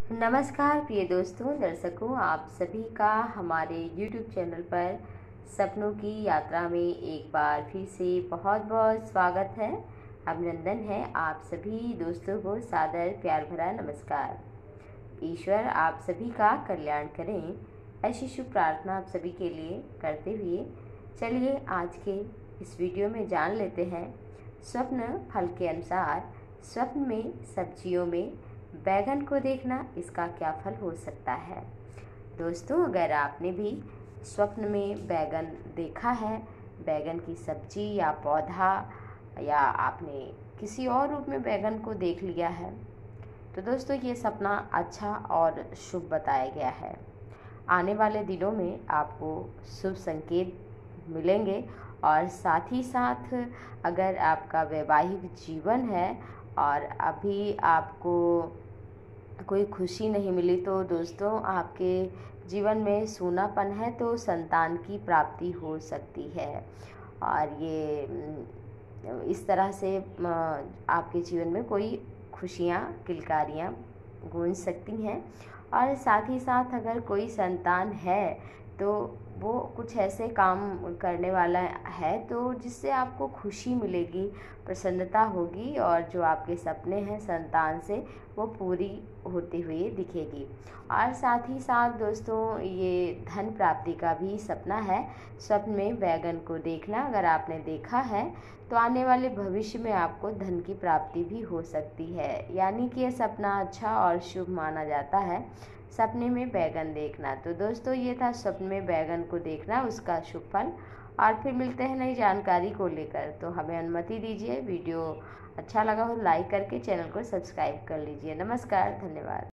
नमस्कार प्रिय दोस्तों, दर्शकों, आप सभी का हमारे YouTube चैनल पर सपनों की यात्रा में एक बार फिर से बहुत बहुत स्वागत है। अभिनंदन है आप सभी दोस्तों को सादर प्यार भरा नमस्कार। ईश्वर आप सभी का कल्याण करें, ऐसी शुभ प्रार्थना आप सभी के लिए करते हुए चलिए आज के इस वीडियो में जान लेते हैं स्वप्न फल के अनुसार स्वप्न में सब्जियों में बैगन को देखना इसका क्या फल हो सकता है। दोस्तों, अगर आपने भी स्वप्न में बैगन देखा है, बैगन की सब्जी या पौधा, या आपने किसी और रूप में बैगन को देख लिया है, तो दोस्तों ये सपना अच्छा और शुभ बताया गया है। आने वाले दिनों में आपको शुभ संकेत मिलेंगे और साथ ही साथ अगर आपका वैवाहिक जीवन है और अभी आपको कोई खुशी नहीं मिली, तो दोस्तों आपके जीवन में सूनापन है, तो संतान की प्राप्ति हो सकती है। और ये इस तरह से आपके जीवन में कोई खुशियाँ किलकारियाँ गूंज सकती हैं। और साथ ही साथ अगर कोई संतान है तो वो कुछ ऐसे काम करने वाला है तो जिससे आपको खुशी मिलेगी, प्रसन्नता होगी, और जो आपके सपने हैं संतान से वो पूरी होते हुए दिखेगी। और साथ ही साथ दोस्तों ये धन प्राप्ति का भी सपना है। स्वप्न में बैगन को देखना अगर आपने देखा है तो आने वाले भविष्य में आपको धन की प्राप्ति भी हो सकती है, यानी कि ये सपना अच्छा और शुभ माना जाता है, सपने में बैगन देखना। तो दोस्तों ये था स्वप्न में बैगन को देखना, उसका शुभ फल। और फिर मिलते हैं नई जानकारी को लेकर। तो हमें अनुमति दीजिए, वीडियो अच्छा लगा हो लाइक करके चैनल को सब्सक्राइब कर लीजिए। नमस्कार, धन्यवाद।